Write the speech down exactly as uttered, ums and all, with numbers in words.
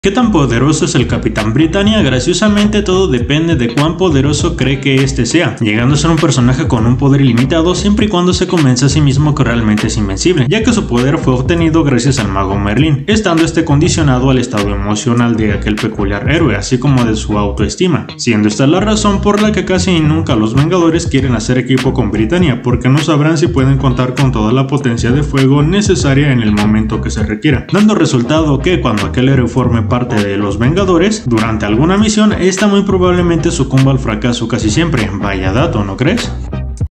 ¿Qué tan poderoso es el Capitán Britannia? Graciosamente todo depende de cuán poderoso cree que este sea, llegando a ser un personaje con un poder ilimitado siempre y cuando se convence a sí mismo que realmente es invencible, ya que su poder fue obtenido gracias al mago Merlín, estando este condicionado al estado emocional de aquel peculiar héroe, así como de su autoestima, siendo esta la razón por la que casi nunca los Vengadores quieren hacer equipo con Britannia, porque no sabrán si pueden contar con toda la potencia de fuego necesaria en el momento que se requiera, dando resultado que cuando aquel héroe forme parte de los Vengadores, durante alguna misión, esta muy probablemente sucumba al fracaso casi siempre. Vaya dato, ¿no crees?